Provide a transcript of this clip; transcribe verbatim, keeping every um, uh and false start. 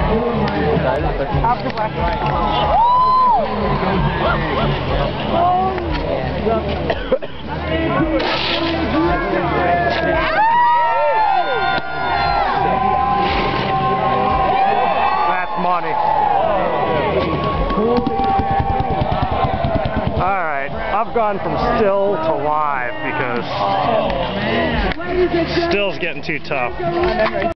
That's money. Alright, I've gone from still to live because still's getting too tough.